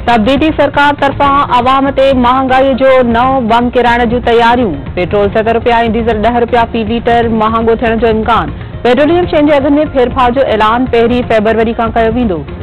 तब्दीली सरकार तरफा आवाम ते महांगाई जो नओं बम किराइण जूं तैयारियूं। पेट्रोल 70 रुपया ऐं डीज़ल 10 रुपया फ़ी लीटर महांगो थियण जो इम्कान। पेट्रोलियम शयुनि जे अघनि में फेरफार जो ऐलान 1 फरवरी खां कयो वेंदो।